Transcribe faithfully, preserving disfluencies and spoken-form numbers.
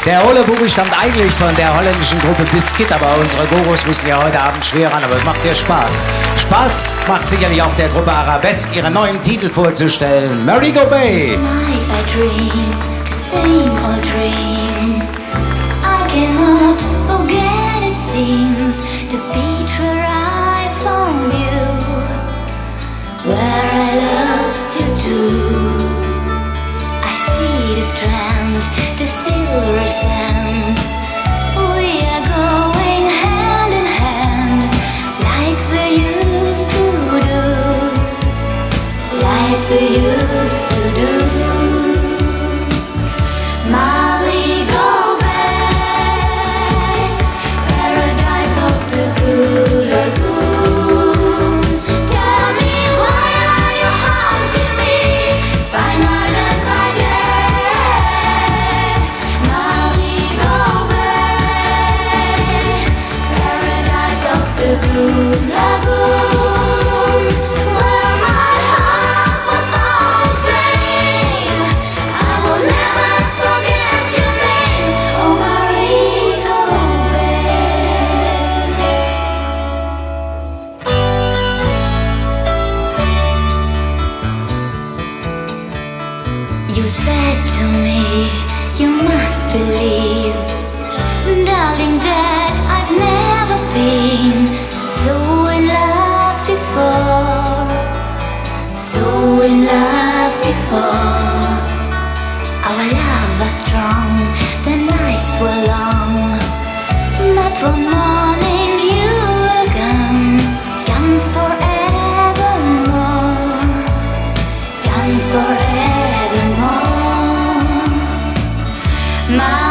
Der Ole Bubi stammt eigentlich von der holländischen Gruppe Biscuit, aber unsere Gurus müssen ja heute Abend schwer ran, aber es macht dir Spaß. Spaß macht sicherlich auch der Gruppe Arabesque, ihren neuen Titel vorzustellen. Mary Go Bay. Tonight I dream the same old dream. I cannot forget, it seems, the beach where I found you, where I lost you too. I see the strand, the silver sand. We are going hand in hand, like we used to do, like we used to do. Molly, go back, paradise of the Blue Lagoon. Tell me, why are you haunting me by night and by day? Molly, go back, paradise of the Blue Lagoon, where my heart was all aflame. I will never forget your name, oh Marie, go back. You said to me, you must believe, darling, that I've never been so in love before, so in love before. Our love was strong, the nights were long, but one morning you were gone, gone forevermore, gone forevermore. My